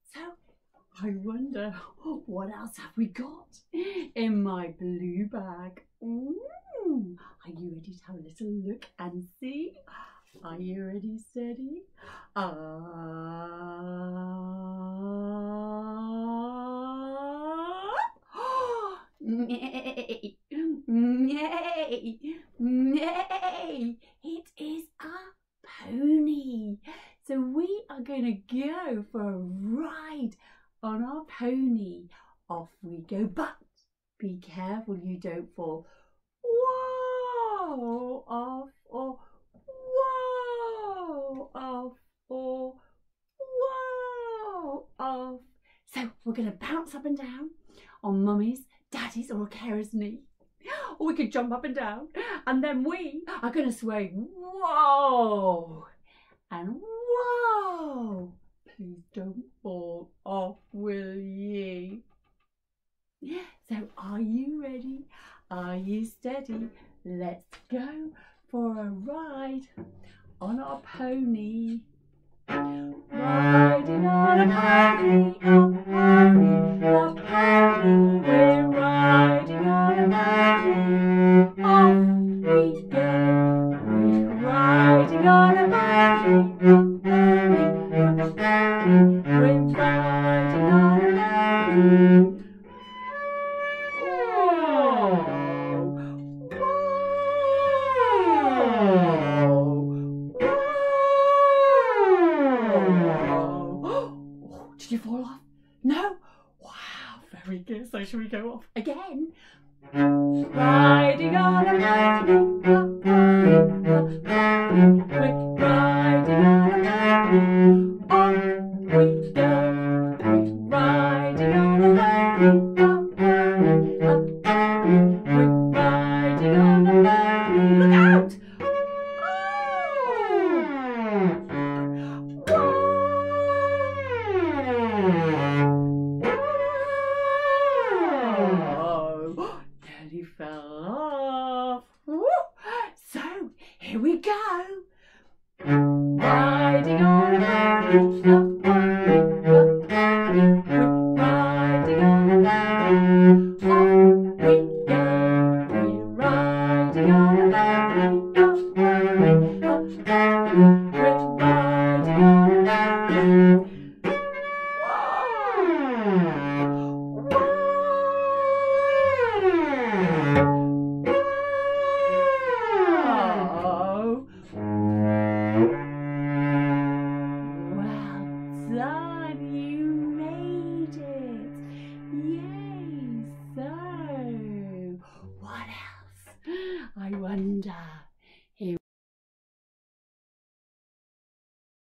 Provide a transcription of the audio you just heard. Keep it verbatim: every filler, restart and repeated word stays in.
So I wonder what else have we got in my blue bag? Mm. Are you ready to have a little look and see? Are you ready, steady? Ah. Nay, nay, nay, it is a pony. So we are going to go for a ride on our pony. Off we go, but be careful you don't fall. Whoa, off or whoa, off or whoa, off. So we're going to bounce up and down on Mummy's, Daddy's or a carer's knee. Or we could jump up and down, and then we are going to sway whoa and whoa. Please don't fall off, will ye? So are you ready? Are you steady? Let's go for a ride on our pony. Riding on a pony, a pony, a pony. We're riding on a pony. Off we go. We're riding on a pony, a pony, a pony. We're riding on a pony. Did you fall off? No? Wow, very good. So shall we go off again? Riding on a pony, a pony, a pony. We're riding on a pony. On we go. We're riding on a pony, a pony, a pony. We're riding on a pony. Look out! Nearly fell off. Woo! So here we go. Riding on a pony, a pony, a pony. We're riding on a pony. Off we go. We're riding on a pony, a pony, a pony. We're riding on a pony. Done, you made it. Yay. So what else? I wonder.